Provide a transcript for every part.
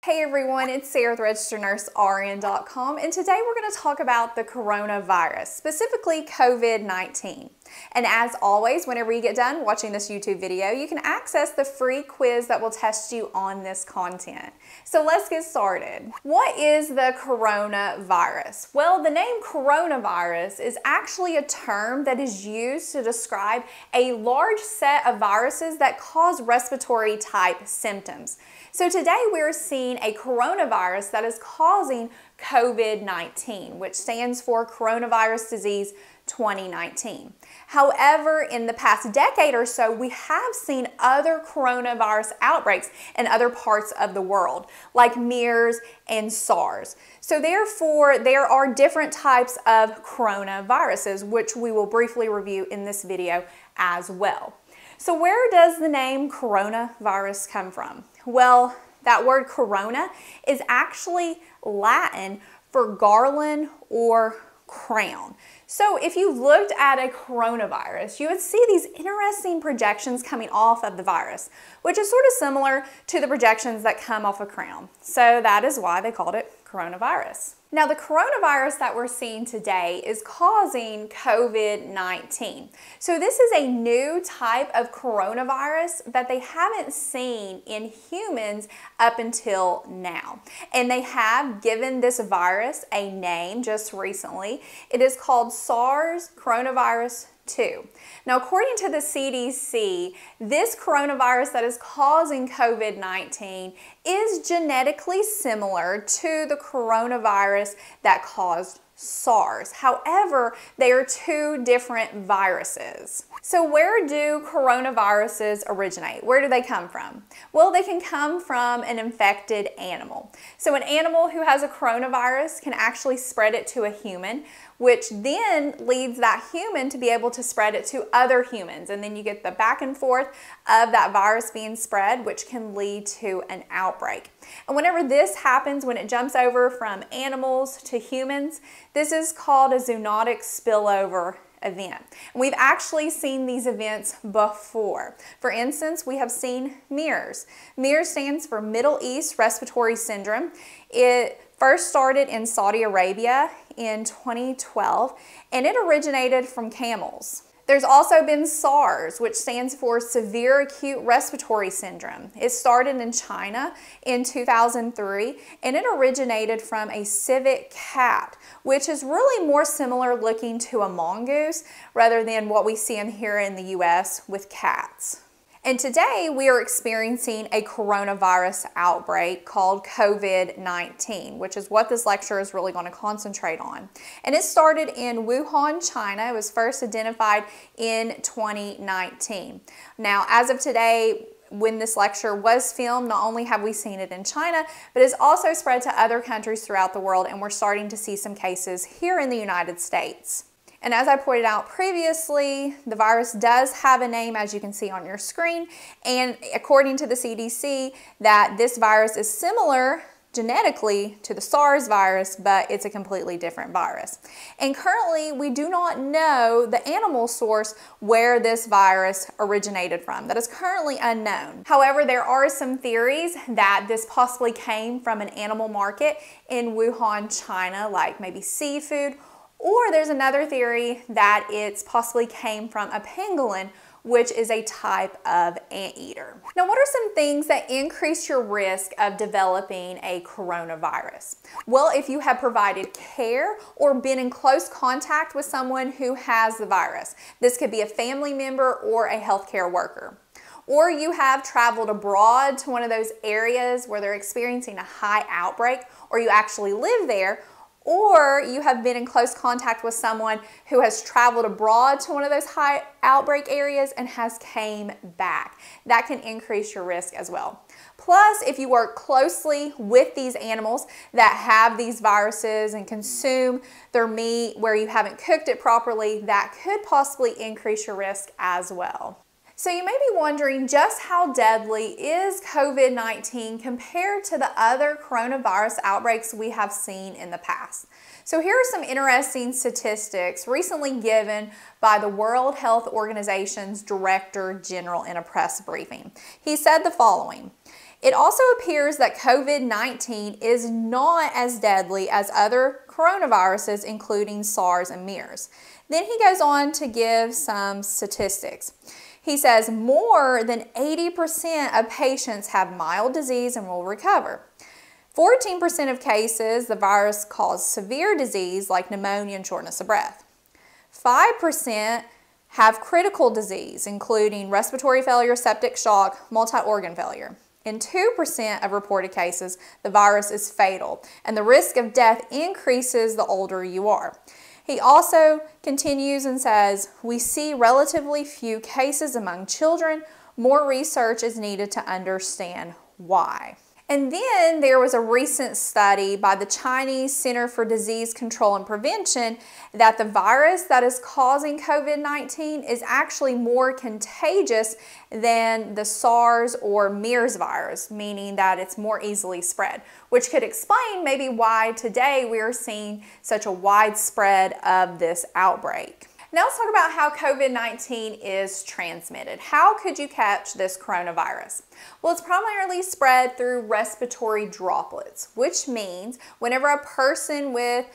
Hey everyone, it's Sarah with registerednursern.com, and today we're going to talk about the coronavirus, specifically COVID-19. And as always, whenever you get done watching this YouTube video, you can access the free quiz that will test you on this content. So let's get started. What is the coronavirus? Well, the name coronavirus is actually a term that is used to describe a large set of viruses that cause respiratory type symptoms. So today we're seeing a coronavirus that is causing COVID-19, which stands for Coronavirus Disease 2019. However, in the past decade or so, we have seen other coronavirus outbreaks in other parts of the world, like MERS and SARS. So therefore, there are different types of coronaviruses, which we will briefly review in this video as well. So where does the name coronavirus come from? Well, that word corona is actually Latin for garland or crown. So if you looked at a coronavirus, you would see these interesting projections coming off of the virus, which is sort of similar to the projections that come off a crown. So that is why they called it coronavirus. Now, the coronavirus that we're seeing today is causing COVID-19. So this is a new type of coronavirus that they haven't seen in humans up until now. And they have given this virus a name just recently. It is called SARS coronavirus 2. Now, according to the CDC, this coronavirus that is causing COVID-19 is genetically similar to the coronavirus that caused SARS. However, they are two different viruses. So where do coronaviruses originate? Where do they come from? Well, they can come from an infected animal. So an animal who has a coronavirus can actually spread it to a human, which then leads that human to be able to spread it to other humans. And then you get the back and forth of that virus being spread, which can lead to an outbreak. And whenever this happens, when it jumps over from animals to humans, this is called a zoonotic spillover event. And we've actually seen these events before. For instance, we have seen MERS. MERS stands for Middle East Respiratory Syndrome. It first started in Saudi Arabia in 2012, and it originated from camels. There's also been SARS, which stands for Severe Acute Respiratory Syndrome. It started in China in 2003, and it originated from a civet cat, which is really more similar looking to a mongoose rather than what we see in here in the US with cats. And today we are experiencing a coronavirus outbreak called COVID-19, which is what this lecture is really going to concentrate on. And it started in Wuhan, China. It was first identified in 2019. Now, as of today, when this lecture was filmed, not only have we seen it in China, but it's also spread to other countries throughout the world, and we're starting to see some cases here in the United States. And as I pointed out previously, the virus does have a name, as you can see on your screen. And according to the CDC, that this virus is similar genetically to the SARS virus, but it's a completely different virus. And currently, we do not know the animal source where this virus originated from. That is currently unknown. However, there are some theories that this possibly came from an animal market in Wuhan, China, like maybe seafood. Or there's another theory that it's possibly came from a pangolin, which is a type of anteater. Now, what are some things that increase your risk of developing a coronavirus? Well, if you have provided care or been in close contact with someone who has the virus. This could be a family member or a healthcare worker. Or you have traveled abroad to one of those areas where they're experiencing a high outbreak, or you actually live there. Or you have been in close contact with someone who has traveled abroad to one of those high outbreak areas and has came back. That can increase your risk as well. Plus, if you work closely with these animals that have these viruses and consume their meat where you haven't cooked it properly, that could possibly increase your risk as well. So you may be wondering, just how deadly is COVID-19 compared to the other coronavirus outbreaks we have seen in the past? So here are some interesting statistics recently given by the World Health Organization's Director General in a press briefing. He said the following: It also appears that COVID-19 is not as deadly as other coronaviruses, including SARS and MERS. Then he goes on to give some statistics. He says more than 80% of patients have mild disease and will recover. 14% of cases, the virus caused severe disease like pneumonia and shortness of breath. 5% have critical disease, including respiratory failure, septic shock, multi-organ failure. In 2% of reported cases, the virus is fatal, and the risk of death increases the older you are. He also continues and says, we see relatively few cases among children. More research is needed to understand why. And then there was a recent study by the Chinese Center for Disease Control and Prevention that the virus that is causing COVID-19 is actually more contagious than the SARS or MERS virus, meaning that it's more easily spread, which could explain maybe why today we are seeing such a widespread of this outbreak. Now let's talk about how COVID-19 is transmitted. How could you catch this coronavirus? Well, it's primarily spread through respiratory droplets, which means whenever a person with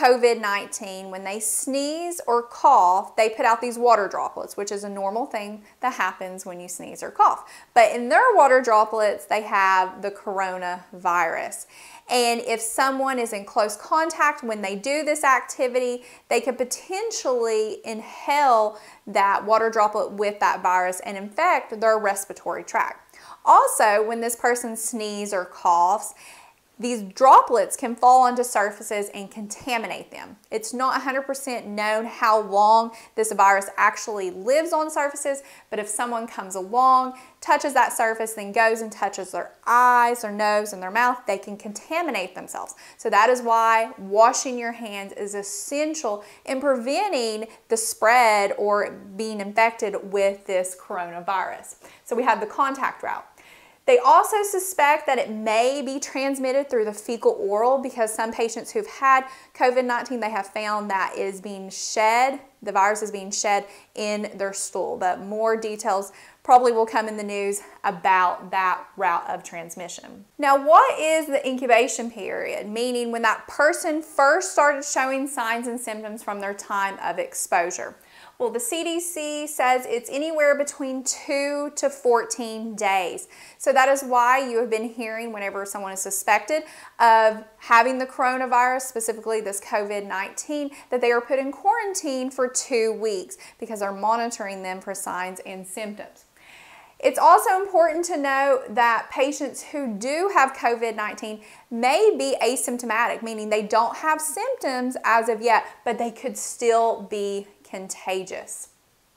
COVID-19, when they sneeze or cough, they put out these water droplets, which is a normal thing that happens when you sneeze or cough. But in their water droplets, they have the coronavirus. And if someone is in close contact when they do this activity, they could potentially inhale that water droplet with that virus and infect their respiratory tract. Also, when this person sneezes or coughs, these droplets can fall onto surfaces and contaminate them. It's not 100% known how long this virus actually lives on surfaces, but if someone comes along, touches that surface, then goes and touches their eyes, their nose, and their mouth, they can contaminate themselves. So that is why washing your hands is essential in preventing the spread or being infected with this coronavirus. So we have the contact route. They also suspect that it may be transmitted through the fecal-oral because some patients who've had COVID-19, they have found that it is being shed, the virus is being shed in their stool. But more details probably will come in the news about that route of transmission. Now, what is the incubation period? Meaning when that person first started showing signs and symptoms from their time of exposure. Well, the CDC says it's anywhere between 2 to 14 days. So that is why you have been hearing whenever someone is suspected of having the coronavirus, specifically this COVID-19, that they are put in quarantine for 2 weeks because they're monitoring them for signs and symptoms. It's also important to note that patients who do have COVID-19 may be asymptomatic, meaning they don't have symptoms as of yet, but they could still be contagious.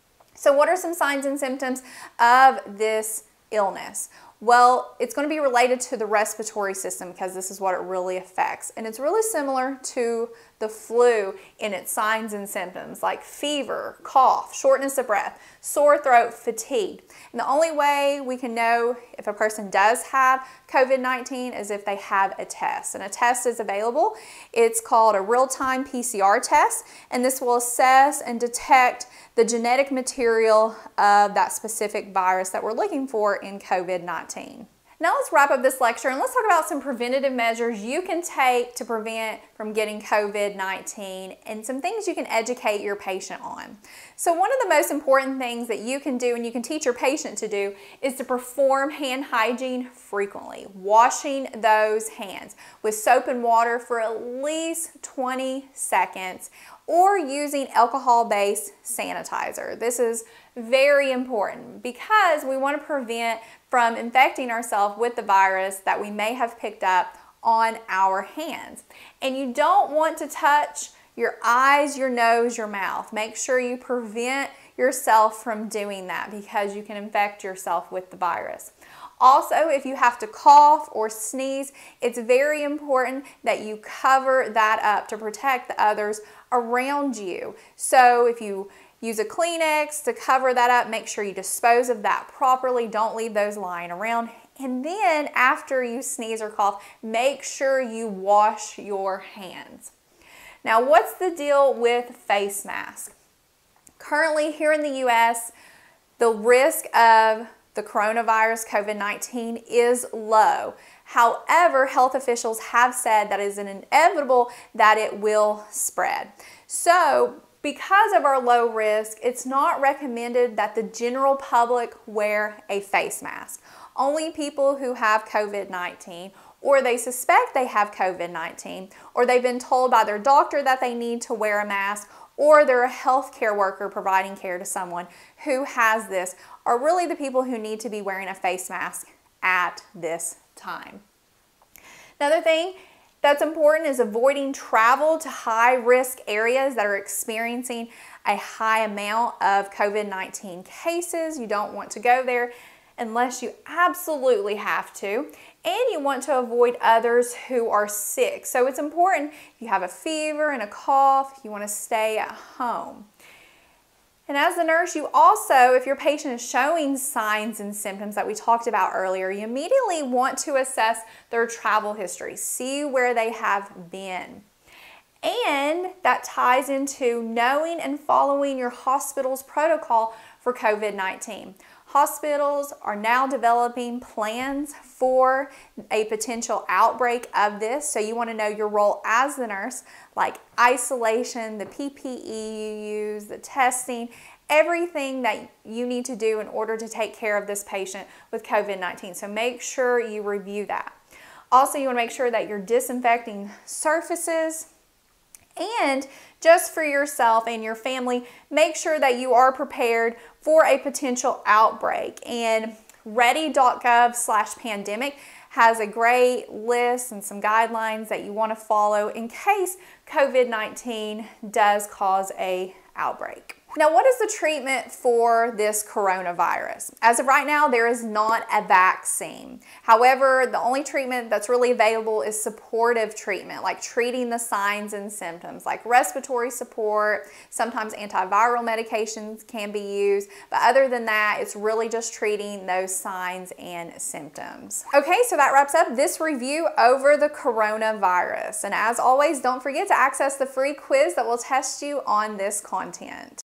So what are some signs and symptoms of this illness? Well, it's going to be related to the respiratory system because this is what it really affects. And it's really similar to the flu in its signs and symptoms like fever, cough, shortness of breath, sore throat, fatigue. And the only way we can know if a person does have COVID-19 is if they have a test. And a test is available. It's called a real-time PCR test, and this will assess and detect the genetic material of that specific virus that we're looking for in COVID-19. Now let's wrap up this lecture and let's talk about some preventative measures you can take to prevent from getting COVID-19 and some things you can educate your patient on. So one of the most important things that you can do and you can teach your patient to do is to perform hand hygiene frequently, washing those hands with soap and water for at least 20 seconds or using alcohol-based sanitizer. This is very important because we want to prevent from infecting ourselves with the virus that we may have picked up on our hands. And you don't want to touch your eyes, your nose, your mouth. Make sure you prevent yourself from doing that because you can infect yourself with the virus. Also, if you have to cough or sneeze, it's very important that you cover that up to protect the others around you. So if you use a Kleenex to cover that up, make sure you dispose of that properly. Don't leave those lying around. And then after you sneeze or cough, make sure you wash your hands. Now, what's the deal with face masks? Currently here in the US, the risk of the the coronavirus COVID-19 is low. However, health officials have said that it is inevitable that it will spread. So, because of our low risk, it's not recommended that the general public wear a face mask. Only people who have COVID-19, or they suspect they have COVID-19, or they've been told by their doctor that they need to wear a mask, or they're a healthcare worker providing care to someone who has this, are really the people who need to be wearing a face mask at this time. Another thing that's important is avoiding travel to high-risk areas that are experiencing a high amount of COVID-19 cases. You don't want to go there unless you absolutely have to, and you want to avoid others who are sick. So it's important, if you have a fever and a cough, you want to stay at home. And as a nurse, you also, if your patient is showing signs and symptoms that we talked about earlier, you immediately want to assess their travel history, see where they have been. And that ties into knowing and following your hospital's protocol for COVID-19. Hospitals are now developing plans for a potential outbreak of this, so you want to know your role as the nurse, like isolation, the PPE you use, the testing, everything that you need to do in order to take care of this patient with COVID-19. So make sure you review that. Also, you want to make sure that you're disinfecting surfaces. And just for yourself and your family, make sure that you are prepared for a potential outbreak. And ready.gov/pandemic has a great list and some guidelines that you want to follow in case COVID-19 does cause an outbreak. Now, what is the treatment for this coronavirus? As of right now, there is not a vaccine. However, the only treatment that's really available is supportive treatment, like treating the signs and symptoms, like respiratory support. Sometimes antiviral medications can be used, but other than that, it's really just treating those signs and symptoms. Okay, so that wraps up this review over the coronavirus. And as always, don't forget to access the free quiz that will test you on this content.